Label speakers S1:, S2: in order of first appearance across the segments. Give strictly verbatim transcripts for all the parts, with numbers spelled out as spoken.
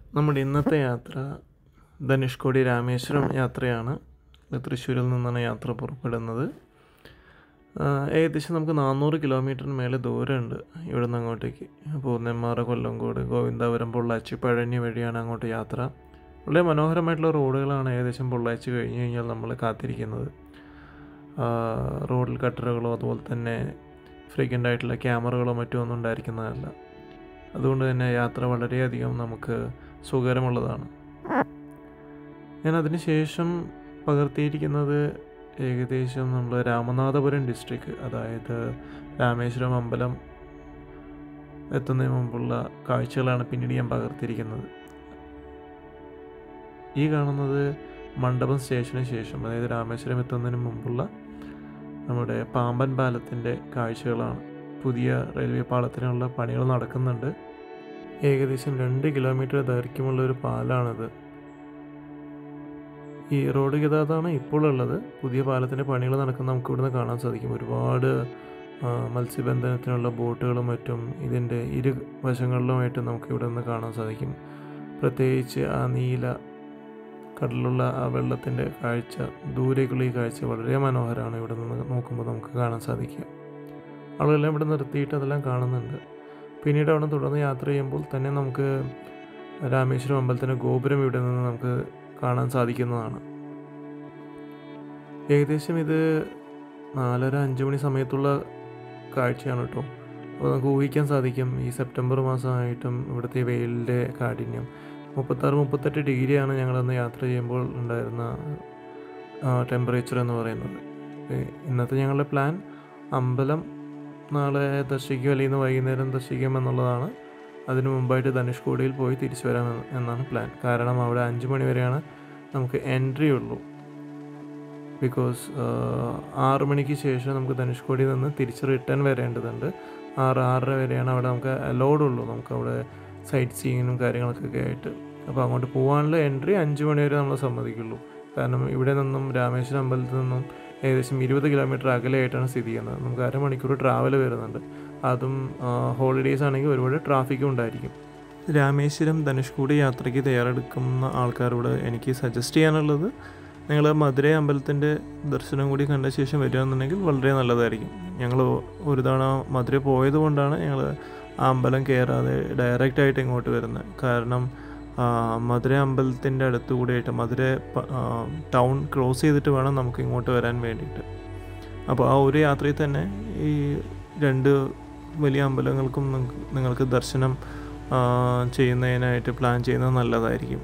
S1: നമ്മുടെ ഇന്നത്തെ യാത്ര ധനുഷ്കോടി രാമേശ്വരം യാത്രയാണ്. തൃശ്ശൂരിൽ നിന്നാണ് യാത്ര പുറപ്പെടുന്നത്. ഏകദേശം നമുക്ക് നാനൂറ് കിലോമീറ്ററിന് മേലെ ദൂരമുണ്ട് ഇവിടെ നിന്ന് അങ്ങോട്ടേക്ക്. അപ്പോൾ നെന്മാറ, കൊല്ലങ്കോട്, ഗോവിന്ദാപുരം, പൊള്ളാച്ചി, പഴനി വഴിയാണ് അങ്ങോട്ട് യാത്ര. വളരെ മനോഹരമായിട്ടുള്ള റോഡുകളാണ് ഏകദേശം പൊള്ളാച്ചി കഴിഞ്ഞ് കഴിഞ്ഞാൽ നമ്മൾ കാത്തിരിക്കുന്നത്. റോഡിൽ കട്ടറുകളോ അതുപോലെ തന്നെ ഫ്രീക്വൻ്റ് ആയിട്ടുള്ള ക്യാമറകളോ മറ്റോ ഒന്നും ഉണ്ടായിരിക്കുന്നതല്ല. അതുകൊണ്ട് തന്നെ യാത്ര വളരെയധികം നമുക്ക് സുഖകരമുള്ളതാണ്. ഞാൻ അതിന് ശേഷം പകർത്തിയിരിക്കുന്നത് ഏകദേശം നമ്മൾ രാമനാഥപുരം ഡിസ്ട്രിക്ട്, അതായത് രാമേശ്വരം അമ്പലം എത്തുന്നതിന് മുമ്പുള്ള കാഴ്ചകളാണ് പിന്നീട് ഞാൻ പകർത്തിയിരിക്കുന്നത്. ഈ കാണുന്നത് മണ്ഡപം സ്റ്റേഷന് ശേഷം, അതായത് രാമേശ്വരം എത്തുന്നതിന് മുമ്പുള്ള നമ്മുടെ പാമ്പൻ പാലത്തിൻ്റെ കാഴ്ചകളാണ്. പുതിയ റെയിൽവേ പാലത്തിനുള്ള പണികൾ നടക്കുന്നുണ്ട്. ഏകദേശം രണ്ട് കിലോമീറ്റർ ദൈർഘ്യമുള്ള ഒരു പാലമാണിത്. ഈ റോഡ് ഗതാഗതമാണ് ഇപ്പോൾ ഉള്ളത്. പുതിയ പാലത്തിൻ്റെ പണികൾ നടക്കുന്ന നമുക്ക് ഇവിടുന്ന് കാണാൻ സാധിക്കും. ഒരുപാട് മത്സ്യബന്ധനത്തിനുള്ള ബോട്ടുകളും മറ്റും ഇതിൻ്റെ ഇരു വശങ്ങളിലുമായിട്ട് നമുക്ക് ഇവിടെ നിന്ന് കാണാൻ സാധിക്കും. പ്രത്യേകിച്ച് ആ നീല കടലുള്ള ആ വെള്ളത്തിൻ്റെ കാഴ്ച, ദൂരേക്കുള്ള ഈ കാഴ്ച വളരെ മനോഹരമാണ്. ഇവിടെ നിന്ന് നോക്കുമ്പോൾ നമുക്ക് കാണാൻ സാധിക്കുക. ആളുകളെല്ലാം ഇവിടെ നിർത്തിയിട്ട് അതെല്ലാം കാണുന്നുണ്ട്. പിന്നീട് അവിടെ തുടർന്ന് യാത്ര ചെയ്യുമ്പോൾ തന്നെ നമുക്ക് രാമേശ്വരം അമ്പലത്തിൻ്റെ ഗോപുരം ഇവിടെ നിന്ന് നമുക്ക് കാണാൻ സാധിക്കുന്നതാണ്. ഏകദേശം ഇത് നാലര അഞ്ച് മണി സമയത്തുള്ള കാഴ്ചയാണ് കേട്ടോ. അപ്പോൾ നമുക്ക് ഊഹിക്കാൻ സാധിക്കും ഈ സെപ്റ്റംബർ മാസമായിട്ടും ഇവിടുത്തെ വെയിലിൻ്റെ കാഠിന്യം. മുപ്പത്താറ് മുപ്പത്തെട്ട് ഡിഗ്രിയാണ് ഞങ്ങളന്ന് യാത്ര ചെയ്യുമ്പോൾ ഉണ്ടായിരുന്ന ടെമ്പറേച്ചർ എന്ന് പറയുന്നത്. ഇന്നത്തെ ഞങ്ങളുടെ പ്ലാൻ അമ്പലം നാളെ ദർശിക്കും, അല്ലെങ്കിൽ വൈകുന്നേരം ദർശിക്കും എന്നുള്ളതാണ്. അതിനു മുമ്പായിട്ട് ധനുഷ്കോടിയിൽ പോയി തിരിച്ചു വരാം എന്നാണ് പ്ലാൻ. കാരണം അവിടെ അഞ്ച് മണി വരെയാണ് നമുക്ക് എൻട്രി ഉള്ളൂ. ബിക്കോസ് ആറ് മണിക്ക് ശേഷം നമുക്ക് ധനുഷ്കോടിയിൽ നിന്ന് തിരിച്ച് റിട്ടേൺ വരേണ്ടതുണ്ട്. ആറ് ആറര വരെയാണ് അവിടെ നമുക്ക് അലൗഡ് ഉള്ളൂ, നമുക്ക് അവിടെ സൈറ്റ് സീയിങ്ങും കാര്യങ്ങളൊക്കെ ആയിട്ട്. അപ്പോൾ അങ്ങോട്ട് പോകാനുള്ള എൻട്രി അഞ്ച് മണി വരെ നമ്മൾ സമ്മതിക്കുള്ളൂ. കാരണം ഇവിടെ നിന്നും രാമേശ്വരം അമ്പലത്തിൽ നിന്നും ഏകദേശം ഇരുപത് കിലോമീറ്റർ അകലെയായിട്ടാണ് സ്ഥിതി ചെയ്യുന്നത്. നമുക്ക് അരമണിക്കൂർ ട്രാവൽ വരുന്നുണ്ട്. അതും ഹോളിഡേയ്സ് ആണെങ്കിൽ ഒരുപാട് ട്രാഫിക്കും ഉണ്ടായിരിക്കും. രാമേശ്വരം ധനുഷ്കോടി യാത്രയ്ക്ക് തയ്യാറെടുക്കുന്ന ആൾക്കാരോട് എനിക്ക് സജസ്റ്റ് ചെയ്യാനുള്ളത്, നിങ്ങൾ മധുരൈ അമ്പലത്തിൻ്റെ ദർശനം കൂടി കണ്ട ശേഷം വരികയാണെന്നുണ്ടെങ്കിൽ വളരെ നല്ലതായിരിക്കും. ഞങ്ങൾ ഒരു തവണ മധുരൈ പോയത് കൊണ്ടാണ് ഞങ്ങൾ ആ അമ്പലം കയറാതെ ഡയറക്റ്റായിട്ട് ഇങ്ങോട്ട് വരുന്നത്. കാരണം മധുരൈ അമ്പലത്തിൻ്റെ അടുത്ത് കൂടിയായിട്ട് മധുരൈ ടൗൺ ക്രോസ് ചെയ്തിട്ട് വേണം നമുക്ക് ഇങ്ങോട്ട് വരാൻ വേണ്ടിയിട്ട്. അപ്പോൾ ആ ഒരു യാത്രയിൽ തന്നെ ഈ രണ്ട് വലിയ അമ്പലങ്ങൾക്കും നിങ്ങൾക്ക് ദർശനം ചെയ്യുന്നതിനായിട്ട് പ്ലാൻ ചെയ്യുന്നത് നല്ലതായിരിക്കും.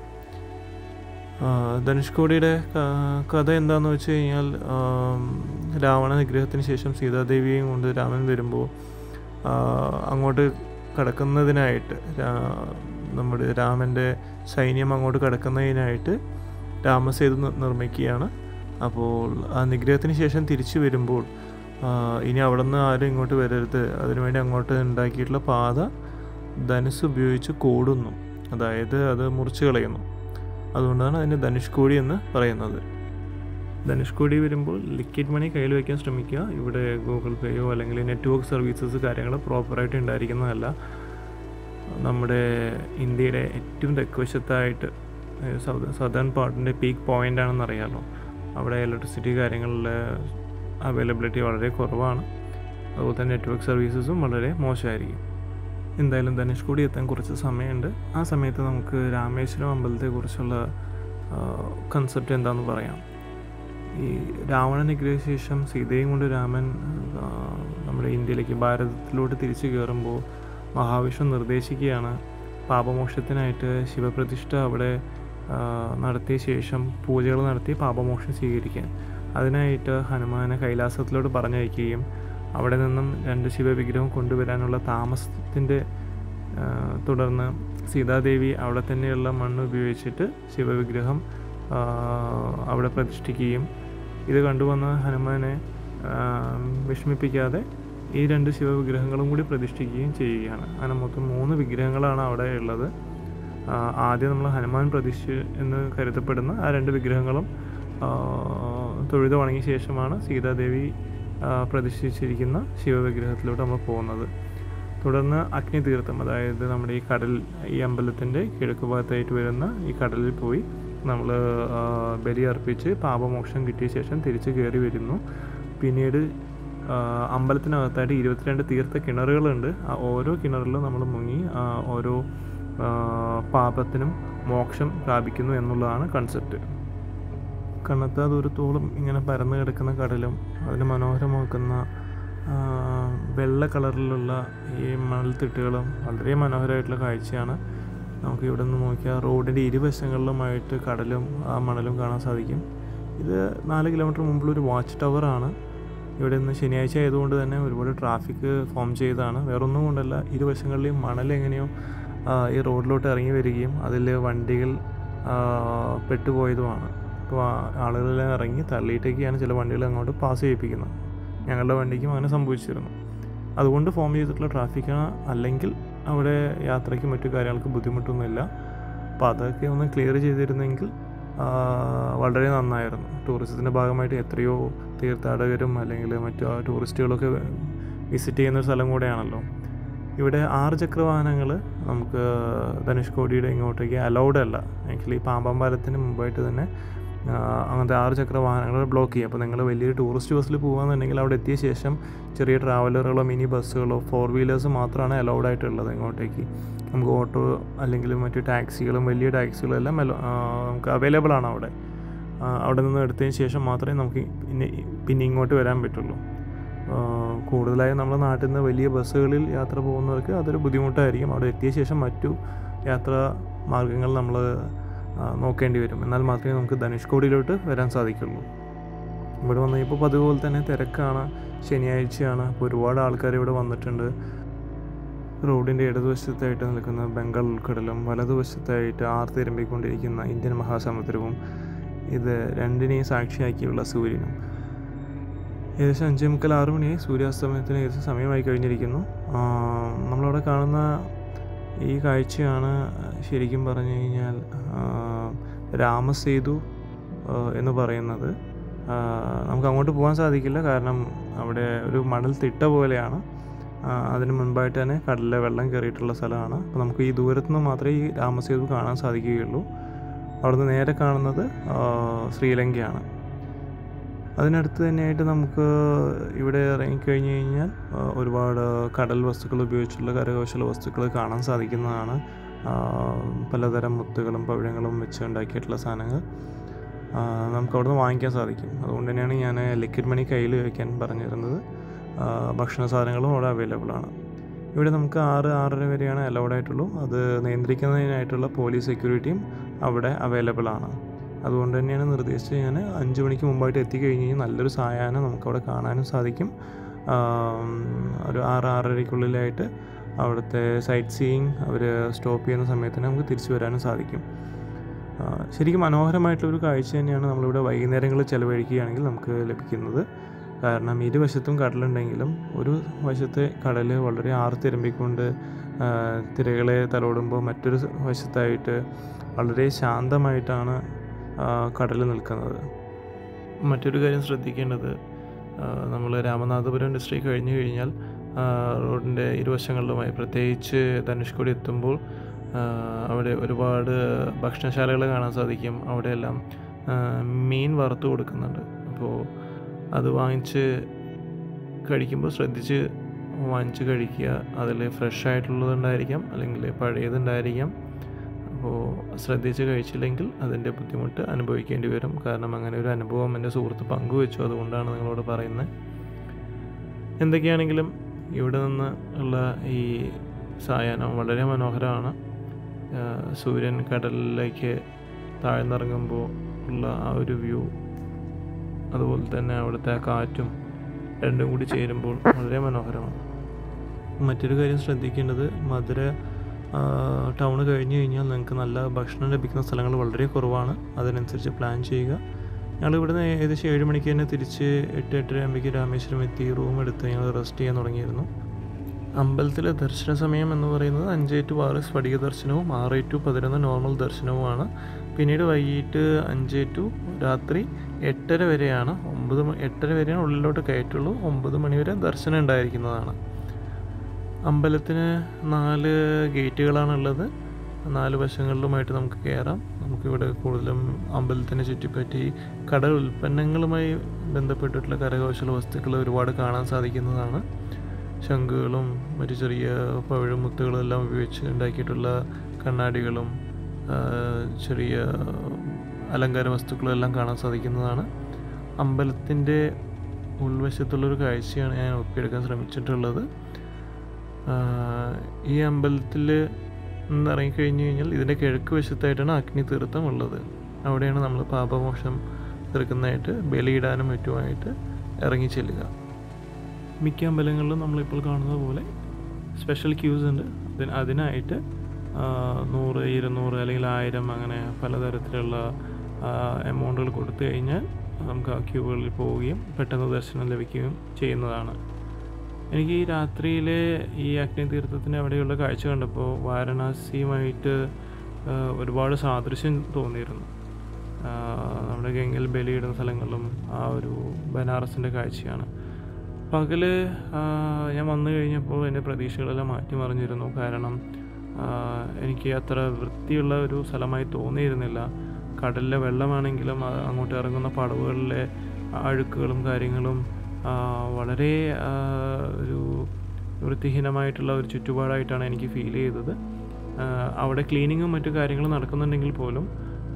S1: ധനുഷ്കോടിയുടെ കഥ എന്താണെന്ന് വെച്ച് കഴിഞ്ഞാൽ, രാവണ നിഗ്രഹത്തിന് ശേഷം സീതാദേവിയെയും കൊണ്ട് രാമൻ വരുമ്പോൾ അങ്ങോട്ട് കടക്കുന്നതിനായിട്ട്, നമ്മുടെ രാമൻ്റെ സൈന്യം അങ്ങോട്ട് കടക്കുന്നതിനായിട്ട് രാമസേതു നിർമ്മിക്കുകയാണ്. അപ്പോൾ ആ നിഗ്രഹത്തിന് ശേഷം തിരിച്ചു വരുമ്പോൾ ഇനി അവിടെ നിന്ന് ആരും ഇങ്ങോട്ട് വരരുത്, അതിനുവേണ്ടി അങ്ങോട്ട് ഉണ്ടാക്കിയിട്ടുള്ള പാത ധനുസ് ഉപയോഗിച്ച് കോടുന്നു, അതായത് അത് മുറിച്ച് കളയുന്നു. അതുകൊണ്ടാണ് അതിന് ധനുഷ്കോടി എന്ന് പറയുന്നത്. ധനുഷ്കോടി വരുമ്പോൾ ലിക്വിഡ് മണി കയ്യിൽ വയ്ക്കാൻ ശ്രമിക്കുക. ഇവിടെ ഗൂഗിൾ പേയോ അല്ലെങ്കിൽ നെറ്റ്വർക്ക് സർവീസസ് കാര്യങ്ങൾ പ്രോപ്പറായിട്ട് ഉണ്ടായിരിക്കുന്നതല്ല. നമ്മുടെ ഇന്ത്യയുടെ ഏറ്റവും തെക്കുവശത്തായിട്ട് സൗത്ത് സദേൺ പാർട്ടിൻ്റെ പീക്ക് പോയിൻ്റ് ആണെന്ന് അറിയാമല്ലോ. അവിടെ ഇലക്ട്രിസിറ്റി കാര്യങ്ങളിൽ അവൈലബിലിറ്റി വളരെ കുറവാണ്. അതുപോലെ തന്നെ നെറ്റ്വർക്ക് സർവീസസും വളരെ മോശമായിരിക്കും. എന്തായാലും ധനുഷ്കോടി എത്താൻ കുറച്ച് സമയമുണ്ട്. ആ സമയത്ത് നമുക്ക് രാമേശ്വരം അമ്പലത്തെക്കുറിച്ചുള്ള കൺസെപ്റ്റ് എന്താണെന്ന് പറയാം. ഈ രാവണ നിഗ്രഹിച്ച ശേഷം സീതയും കൊണ്ട് രാമൻ നമ്മുടെ ഇന്ത്യയിലേക്ക്, ഭാരതത്തിലോട്ട് തിരിച്ചു കയറുമ്പോൾ മഹാവിഷ്ണു നിർദ്ദേശിക്കുകയാണ് പാപമോക്ഷത്തിനായിട്ട് ശിവപ്രതിഷ്ഠ അവിടെ നടത്തിയ ശേഷം പൂജകൾ നടത്തി പാപമോക്ഷം സ്വീകരിക്കാൻ. അതിനായിട്ട് ഹനുമാനെ കൈലാസത്തിലോട്ട് പറഞ്ഞയക്കുകയും അവിടെ നിന്നും രണ്ട് ശിവവിഗ്രഹം കൊണ്ടുവരാനുള്ള താമസത്തിൻ്റെ തുടർന്ന് സീതാദേവി അവിടെ തന്നെയുള്ള മണ്ണ് ഉപയോഗിച്ചിട്ട് ശിവവിഗ്രഹം അവിടെ പ്രതിഷ്ഠിക്കുകയും, ഇത് കണ്ടുവന്ന ഹനുമാനെ വിഷമിപ്പിക്കാതെ ഈ രണ്ട് ശിവവിഗ്രഹങ്ങളും കൂടി പ്രതിഷ്ഠിക്കുകയും ചെയ്യുകയാണ്. അങ്ങനെ മൊത്തം മൂന്ന് വിഗ്രഹങ്ങളാണ് അവിടെ ഉള്ളത്. ആദ്യം നമ്മൾ ഹനുമാൻ പ്രതിഷ്ഠ എന്ന് കരുതപ്പെടുന്ന ആ രണ്ട് വിഗ്രഹങ്ങളും തൊഴുത് വണങ്ങിയ ശേഷമാണ് സീതാദേവി പ്രതിഷ്ഠിച്ചിരിക്കുന്ന ശിവവിഗ്രഹത്തിലോട്ട് നമ്മൾ പോകുന്നത്. തുടർന്ന് അഗ്നി തീർത്ഥം, അതായത് നമ്മുടെ ഈ കടൽ, ഈ അമ്പലത്തിൻ്റെ കിഴക്ക് ഭാഗത്തായിട്ട് വരുന്ന ഈ കടലിൽ പോയി നമ്മൾ ബലി അർപ്പിച്ച് പാപമോക്ഷം കിട്ടിയ ശേഷം തിരിച്ച് കയറി വരുന്നു. പിന്നീട് അമ്പലത്തിനകത്തായിട്ട് ഇരുപത്തിരണ്ട് തീർത്ഥ കിണറുകളുണ്ട്. ആ ഓരോ കിണറിലും നമ്മൾ മുങ്ങി ഓരോ പാപത്തിനും മോക്ഷം പ്രാപിക്കുന്നു എന്നുള്ളതാണ് കൺസെപ്റ്റ്. കണ്ണെത്താ ദൂരത്തോളം ഇങ്ങനെ പരന്നു കിടക്കുന്ന കടലും അതിന് മനോഹരമാക്കുന്ന വെള്ള കളറിലുള്ള ഈ മണൽത്തിട്ടുകളും വളരെ മനോഹരമായിട്ടുള്ള കാഴ്ചയാണ്. നമുക്ക് ഇവിടെ നിന്ന് നോക്കിയാൽ റോഡിൻ്റെ ഇരുവശങ്ങളിലുമായിട്ട് കടലും ആ മണലും കാണാൻ സാധിക്കും. ഇത് നാല് കിലോമീറ്റർ മുമ്പിലൊരു വാച്ച് ടവറാണ്. ഇവിടെ നിന്ന് ശനിയാഴ്ച ആയതുകൊണ്ട് തന്നെ ഒരുപാട് ട്രാഫിക് ഫോം ചെയ്തതാണ്. വേറൊന്നും കൊണ്ടല്ല, ഇരുവശങ്ങളിലെയും മണൽ എങ്ങനെയോ ഈ റോഡിലോട്ട് ഇറങ്ങി വരികയും അതിൽ വണ്ടികൾ പെട്ടുപോയതുമാണ്. അപ്പോൾ ആളുകളെല്ലാം ഇറങ്ങി തള്ളിയിട്ടൊക്കെയാണ് ചില വണ്ടികൾ അങ്ങോട്ട് പാസ് ചെയ്യിപ്പിക്കുന്നത്. ഞങ്ങളുടെ വണ്ടിക്കും അങ്ങനെ സംഭവിച്ചിരുന്നു. അതുകൊണ്ട് ഫോം ചെയ്തിട്ടുള്ള ട്രാഫിക്കാണ്. അല്ലെങ്കിൽ അവിടെ യാത്രയ്ക്ക് മറ്റു കാര്യങ്ങൾക്ക് ബുദ്ധിമുട്ടൊന്നുമില്ല. അപ്പോൾ അതൊക്കെ ഒന്ന് ക്ലിയർ ചെയ്തിരുന്നെങ്കിൽ വളരെ നന്നായിരുന്നു. ടൂറിസത്തിൻ്റെ ഭാഗമായിട്ട് എത്രയോ തീർത്ഥാടകരും അല്ലെങ്കിൽ മറ്റു ടൂറിസ്റ്റുകളൊക്കെ വിസിറ്റ് ചെയ്യുന്ന ഒരു സ്ഥലം കൂടെയാണല്ലോ. ഇവിടെ ആറ് ചക്ര വാഹനങ്ങൾ നമുക്ക് ധനുഷ്കോടിയുടെ ഇങ്ങോട്ടേക്ക് അലൗഡ് അല്ല. ആക്ച്വലി പാമ്പാം പാലത്തിന് മുമ്പായിട്ട് തന്നെ അങ്ങനത്തെ ആറ് ചക്ര വാഹനങ്ങൾ ബ്ലോക്ക് ചെയ്യും. അപ്പോൾ നിങ്ങൾ വലിയൊരു ടൂറിസ്റ്റ് ബസ്സിൽ പോകുകയെന്നുണ്ടെങ്കിൽ അവിടെ എത്തിയ ശേഷം ചെറിയ ട്രാവലറുകളോ മിനി ബസ്സുകളോ ഫോർ വീലേഴ്സ് മാത്രമാണ് അലൗഡ് ആയിട്ടുള്ളത് ഇങ്ങോട്ടേക്ക്. നമുക്ക് ഓട്ടോ അല്ലെങ്കിൽ മറ്റു ടാക്സികളും വലിയ ടാക്സികളും എല്ലാം നമുക്ക് അവൈലബിൾ ആണ് അവിടെ. അവിടെ നിന്ന് എടുത്തതിന് ശേഷം മാത്രമേ നമുക്ക് പിന്നെ പിന്നെ ഇങ്ങോട്ട് വരാൻ പറ്റുള്ളൂ. കൂടുതലായും നമ്മുടെ നാട്ടിൽ നിന്ന് വലിയ ബസ്സുകളിൽ യാത്ര പോകുന്നവർക്ക് അതൊരു ബുദ്ധിമുട്ടായിരിക്കും. അവിടെ എത്തിയ ശേഷം മറ്റു യാത്രാ മാർഗ്ഗങ്ങൾ നമ്മൾ നോക്കേണ്ടി വരും. എന്നാൽ മാത്രമേ നമുക്ക് ധനുഷ്കോടിയിലോട്ട് വരാൻ സാധിക്കുള്ളൂ. ഇവിടെ വന്ന് ഇപ്പോൾ പതിവ് പോലെ തന്നെ തിരക്കാണ്. ശനിയാഴ്ചയാണ്. അപ്പോൾ ഒരുപാട് ആൾക്കാർ ഇവിടെ വന്നിട്ടുണ്ട്. റോഡിൻ്റെ ഇടതുവശത്തായിട്ട് നിൽക്കുന്ന ബംഗാൾ ഉൾക്കടലും വലതുവശത്തായിട്ട് ആർത്തിരമ്പിക്കൊണ്ടിരിക്കുന്ന ഇന്ത്യൻ മഹാസമുദ്രവും ഇത് രണ്ടിനെയും സാക്ഷിയാക്കിയുള്ള സൂര്യനും. ഏകദേശം അഞ്ചേ മുക്കാൽ ആറ് മണിയായി. സൂര്യാസ്തമയത്തിന് ഏകദേശം സമയമായി കഴിഞ്ഞിരിക്കുന്നു. നമ്മളവിടെ കാണുന്ന ഈ കാഴ്ചയാണ് ശരിക്കും പറഞ്ഞു കഴിഞ്ഞാൽ രാമസേതു എന്ന് പറയുന്നത്. നമുക്ക് അങ്ങോട്ട് പോകാൻ സാധിക്കില്ല, കാരണം അവിടെ ഒരു മണൽ തിട്ട പോലെയാണ്. അതിന് മുൻപായിട്ട് തന്നെ കടലിലെ വെള്ളം കയറിയിട്ടുള്ള സ്ഥലമാണ്. അപ്പോൾ നമുക്ക് ഈ ദൂരത്തു നിന്ന് മാത്രമേ ഈ രാമസേതു കാണാൻ സാധിക്കുകയുള്ളൂ. അവിടുന്ന് നേരെ കാണുന്നത് ശ്രീലങ്കയാണ്. അതിനടുത്ത് തന്നെയായിട്ട് നമുക്ക് ഇവിടെ ഇറങ്ങിക്കഴിഞ്ഞ് കഴിഞ്ഞാൽ ഒരുപാട് കടൽ വസ്തുക്കൾ ഉപയോഗിച്ചുള്ള കരകൗശല വസ്തുക്കൾ കാണാൻ സാധിക്കുന്നതാണ്. പലതരം മുത്തുകളും പവിഴങ്ങളും വെച്ച് ഉണ്ടാക്കിയിട്ടുള്ള സാധനങ്ങൾ നമുക്ക് അവിടുന്ന് വാങ്ങിക്കാൻ സാധിക്കും. അതുകൊണ്ട് തന്നെയാണ് ഞാൻ ലിക്വിഡ് മണി കയ്യിൽ വയ്ക്കാൻ പറഞ്ഞിരുന്നത്. ഭക്ഷണ സാധനങ്ങളും അവിടെ അവൈലബിൾ ആണ്. ഇവിടെ നമുക്ക് ആറ് ആറര വരെയാണ് അലൗഡ് ആയിട്ടുള്ളൂ. അത് നിയന്ത്രിക്കുന്നതിനായിട്ടുള്ള പോലീസ് സെക്യൂരിറ്റിയും അവിടെ അവൈലബിൾ ആണ്. അതുകൊണ്ട് തന്നെയാണ് നിർദ്ദേശിച്ചത് ഞാൻ അഞ്ച് മണിക്ക് മുമ്പായിട്ട് എത്തിക്കഴിഞ്ഞ് കഴിഞ്ഞാൽ നല്ലൊരു സായാഹ്നം നമുക്കവിടെ കാണാനും സാധിക്കും. ഒരു ആറ് ആറരയ്ക്കുള്ളിലായിട്ട് അവിടുത്തെ സൈറ്റ് സീയിങ് അവർ സ്റ്റോപ്പ് ചെയ്യുന്ന സമയത്തിന് നമുക്ക് തിരിച്ചു വരാനും സാധിക്കും. ശരിക്കും മനോഹരമായിട്ടുള്ളൊരു കാഴ്ച തന്നെയാണ് നമ്മളിവിടെ വൈകുന്നേരങ്ങളിൽ ചിലവഴിക്കുകയാണെങ്കിൽ നമുക്ക് ലഭിക്കുന്നത്. കാരണം ഇരുവശത്തും കടലുണ്ടെങ്കിലും ഒരു വശത്തെ കടൽ വളരെ ആർത്തിരമ്പിക്കൊണ്ട് തിരകളെ തലോടുമ്പോൾ മറ്റൊരു വശത്തായിട്ട് വളരെ ശാന്തമായിട്ടാണ് കടൽ നിൽക്കുന്നത്. മറ്റൊരു കാര്യം ശ്രദ്ധിക്കേണ്ടത്, നമ്മൾ രാമനാഥപുരം ഡിസ്ട്രിക്ട് കഴിഞ്ഞ് കഴിഞ്ഞാൽ റോഡിൻ്റെ ഇരുവശങ്ങളിലുമായി പ്രത്യേകിച്ച് ധനുഷ്കോടി എത്തുമ്പോൾ അവിടെ ഒരുപാട് ഭക്ഷണശാലകൾ കാണാൻ സാധിക്കും. അവിടെയെല്ലാം മീൻ വറുത്ത് കൊടുക്കുന്നുണ്ട്. അപ്പോൾ അത് വാങ്ങിച്ച് കഴിക്കുമ്പോൾ ശ്രദ്ധിച്ച് വാങ്ങിച്ച് കഴിക്കുക. അതിൽ ഫ്രഷ് ആയിട്ടുള്ളതുണ്ടായിരിക്കാം, അല്ലെങ്കിൽ പഴയതുണ്ടായിരിക്കാം. അപ്പോൾ ശ്രദ്ധിച്ച് കഴിച്ചില്ലെങ്കിൽ അതിൻ്റെ ബുദ്ധിമുട്ട് അനുഭവിക്കേണ്ടി വരും. കാരണം അങ്ങനെ ഒരു അനുഭവം എൻ്റെ സുഹൃത്ത് പങ്കുവെച്ചു. അതുകൊണ്ടാണ് നിങ്ങളോട് പറയുന്നത്. എന്തൊക്കെയാണെങ്കിലും ഇവിടെ നിന്ന് ഉള്ള ഈ സായാഹ്നം വളരെ മനോഹരമാണ്. സൂര്യൻ കടലിലേക്ക് താഴ്ന്നിറങ്ങുമ്പോൾ ഉള്ള ആ ഒരു വ്യൂ, അതുപോലെ തന്നെ അവിടുത്തെ ആ കാറ്റും രണ്ടും കൂടി ചേരുമ്പോൾ വളരെ മനോഹരമാണ്. മറ്റൊരു കാര്യം ശ്രദ്ധിക്കേണ്ടത്, മധുര ടൗൺ കഴിഞ്ഞ് കഴിഞ്ഞാൽ നിങ്ങൾക്ക് നല്ല ഭക്ഷണം ലഭിക്കുന്ന സ്ഥലങ്ങൾ വളരെ കുറവാണ്. അതിനനുസരിച്ച് പ്ലാൻ ചെയ്യുക. ഞങ്ങൾ ഇവിടുന്ന് ഏകദേശം ഏഴ് മണിക്ക് തന്നെ തിരിച്ച് എട്ട് എട്ടര ആകുമ്പോഴേക്ക് രാമേശ്വരം എത്തി റൂം എടുത്ത് ഞങ്ങൾ റെസ്റ്റ് ചെയ്യാൻ തുടങ്ങിയിരുന്നു. അമ്പലത്തിലെ ദർശന സമയം എന്ന് പറയുന്നത് അഞ്ച് ടു ആറ് സ്ഫടിക ദർശനവും ആറ് ടു പതിനൊന്ന് നോർമൽ ദർശനവുമാണ്. പിന്നീട് വൈകിട്ട് അഞ്ച് ടു രാത്രി എട്ടര വരെയാണ്. ഒമ്പത് എട്ടര വരെയാണ് ഉള്ളിലോട്ട് കയറ്റുള്ളൂ. ഒമ്പത് മണി വരെ ദർശനം ഉണ്ടായിരിക്കുന്നതാണ്. അമ്പലത്തിന് നാല് ഗേറ്റുകളാണുള്ളത്. നാല് വശങ്ങളിലുമായിട്ട് നമുക്ക് കയറാം. നമുക്കിവിടെ കൂടുതലും അമ്പലത്തിനെ ചുറ്റിപ്പറ്റി കടൽ ഉൽപ്പന്നങ്ങളുമായി ബന്ധപ്പെട്ടിട്ടുള്ള കരകൗശല വസ്തുക്കൾ ഒരുപാട് കാണാൻ സാധിക്കുന്നതാണ്. ശംഖുകളും മറ്റു ചെറിയ പവിഴമുത്തുകളും എല്ലാം ഉപയോഗിച്ച് ഉണ്ടാക്കിയിട്ടുള്ള കണ്ണാടികളും ചെറിയ അലങ്കാര വസ്തുക്കളും എല്ലാം കാണാൻ സാധിക്കുന്നതാണ്. അമ്പലത്തിൻ്റെ ഉൾവശത്തുള്ളൊരു കാഴ്ചയാണ് ഞാൻ ഒപ്പിയെടുക്കാൻ ശ്രമിച്ചിട്ടുള്ളത്. ഈ അമ്പലത്തിൽ നിന്ന് ഇറങ്ങിക്കഴിഞ്ഞ് കഴിഞ്ഞാൽ ഇതിൻ്റെ കിഴക്ക് വശത്തായിട്ടാണ് അഗ്നി തീർത്ഥം ഉള്ളത്. അവിടെയാണ് നമ്മൾ പാപമോക്ഷം തീർക്കുന്നതായിട്ട് ബലിയിടാനും മറ്റുമായിട്ട് ഇറങ്ങി ചെല്ലുക. മിക്ക അമ്പലങ്ങളിലും നമ്മളിപ്പോൾ കാണുന്നത് പോലെ സ്പെഷ്യൽ ക്യൂസ് ഉണ്ട്. അതിന് അതിനായിട്ട് നൂറ് ഇരുന്നൂറ് അല്ലെങ്കിൽ ആയിരം അങ്ങനെ പലതരത്തിലുള്ള എമൗണ്ടുകൾ കൊടുത്തു കഴിഞ്ഞാൽ നമുക്ക് ആ ക്യൂകളിൽ പോവുകയും പെട്ടെന്ന് ദർശനം ലഭിക്കുകയും ചെയ്യുന്നതാണ്. എനിക്ക് ഈ രാത്രിയിലെ ഈ അഗ്നി തീർത്ഥത്തിൻ്റെ അവിടെയുള്ള കാഴ്ച കണ്ടപ്പോൾ വാരണാസിയുമായിട്ട് ഒരുപാട് സാദൃശ്യം തോന്നിയിരുന്നു. നമ്മുടെ ഗംഗയിൽ ബലിയിടുന്ന സ്ഥലങ്ങളിലും ആ ഒരു ബനാറസിൻ്റെ കാഴ്ചയാണ്. പകൽ ഞാൻ വന്നു കഴിഞ്ഞപ്പോൾ എൻ്റെ പ്രതീക്ഷകളെല്ലാം മാറ്റിമറിഞ്ഞിരുന്നു. കാരണം എനിക്ക് അത്ര വൃത്തിയുള്ള ഒരു സ്ഥലമായി തോന്നിയിരുന്നില്ല. കടലിലെ വെള്ളമാണെങ്കിലും അങ്ങോട്ട് ഇറങ്ങുന്ന പടവുകളിലെ അഴുക്കുകളും കാര്യങ്ങളും വളരെ ഒരു വൃത്തിഹീനമായിട്ടുള്ള ഒരു ചുറ്റുപാടായിട്ടാണ് എനിക്ക് ഫീൽ ചെയ്തത്. അവിടെ ക്ലീനിങ്ങും മറ്റു കാര്യങ്ങളും നടക്കുന്നുണ്ടെങ്കിൽ പോലും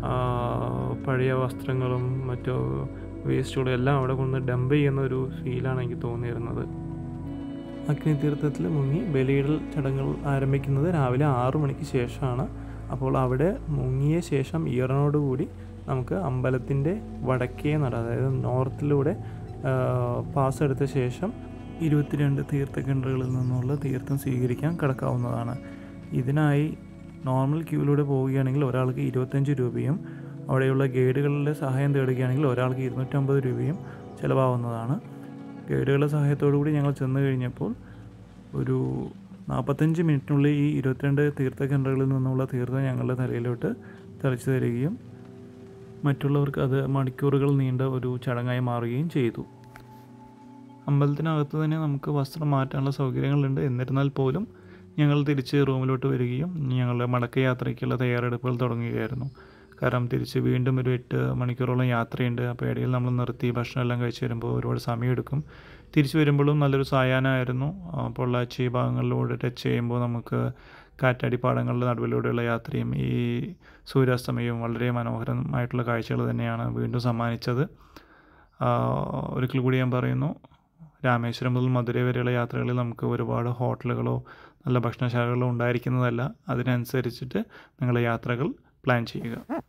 S1: പഴയ വസ്ത്രങ്ങളും മറ്റു വേസ്റ്റുകളും എല്ലാം അവിടെ കൊണ്ട് ഡംപ് ചെയ്യുന്ന ഒരു ഫീലാണ് എനിക്ക് തോന്നിയിരുന്നത്. അഗ്നി തീർത്ഥത്തിൽ മുങ്ങി ബലിയിടൽ ചടങ്ങുകൾ ആരംഭിക്കുന്നത് രാവിലെ ആറു മണിക്ക് ശേഷമാണ്. അപ്പോൾ അവിടെ മുങ്ങിയ ശേഷം ഈറനോടുകൂടി നമുക്ക് അമ്പലത്തിൻ്റെ വടക്കേ നട, അതായത് നോർത്തിലൂടെ പാസ് എടുത്ത ശേഷം ഇരുപത്തിരണ്ട് തീർത്ഥക്കിണറുകളിൽ നിന്നുള്ള തീർത്ഥം സ്വീകരിക്കാൻ കടക്കാവുന്നതാണ്. ഇതിനായി നോർമൽ ക്യൂവിലൂടെ പോവുകയാണെങ്കിൽ ഒരാൾക്ക് ഇരുപത്തഞ്ച് രൂപയും അവിടെയുള്ള ഗൈഡുകളുടെ സഹായം തേടുകയാണെങ്കിൽ ഒരാൾക്ക് ഇരുന്നൂറ്റമ്പത് രൂപയും ചിലവാകുന്നതാണ്. ഗൈഡുകളുടെ സഹായത്തോടു കൂടി ഞങ്ങൾ ചെന്ന് കഴിഞ്ഞപ്പോൾ ഒരു നാൽപ്പത്തഞ്ച് മിനിറ്റിനുള്ളിൽ ഈ ഇരുപത്തിരണ്ട് തീർത്ഥക്കിണറുകളിൽ നിന്നുള്ള തീർത്ഥം ഞങ്ങളുടെ തലയിലോട്ട് തെളിച്ചു തരികയും മറ്റുള്ളവർക്ക് അത് മണിക്കൂറുകൾ നീണ്ട ഒരു ചടങ്ങായി മാറുകയും ചെയ്തു. അമ്പലത്തിനകത്ത് തന്നെ നമുക്ക് വസ്ത്രം മാറ്റാനുള്ള സൗകര്യങ്ങളുണ്ട്. എന്നിരുന്നാൽ പോലും ഞങ്ങൾ തിരിച്ച് റൂമിലോട്ട് വരികയും ഞങ്ങളുടെ മടക്കയാത്രയ്ക്കുള്ള തയ്യാറെടുപ്പുകൾ തുടങ്ങുകയായിരുന്നു. കാരണം തിരിച്ച് വീണ്ടും ഒരു എട്ട് മണിക്കൂറോളം യാത്രയുണ്ട്. അപ്പോൾ ഇടയിൽ നമ്മൾ നിർത്തി ഭക്ഷണം എല്ലാം കഴിച്ച് വരുമ്പോൾ ഒരുപാട് സമയമെടുക്കും. തിരിച്ചു വരുമ്പോഴും നല്ലൊരു സായാഹ്നമായിരുന്നു. പൊള്ളാച്ചി ഭാഗങ്ങളിലൂടെ ടച്ച് ചെയ്യുമ്പോൾ നമുക്ക് കാറ്റാടിപ്പാടങ്ങളുടെ നടുവിലൂടെയുള്ള യാത്രയും ഈ സൂര്യാസ്തമയവും വളരെ മനോഹരമായിട്ടുള്ള കാഴ്ചകൾ തന്നെയാണ് വീണ്ടും സമ്മാനിച്ചത്. ഒരിക്കൽ കൂടി ഞാൻ പറയുന്നു, രാമേശ്വരം മുതൽ മധുരൈ വരെയുള്ള യാത്രകളിൽ നമുക്ക് ഒരുപാട് ഹോട്ടലുകളോ നല്ല ഭക്ഷണശാലകളോ ഉണ്ടായിരിക്കുന്നതല്ല. അതിനനുസരിച്ചിട്ട് നിങ്ങളുടെ യാത്രകൾ പ്ലാൻ ചെയ്യുക.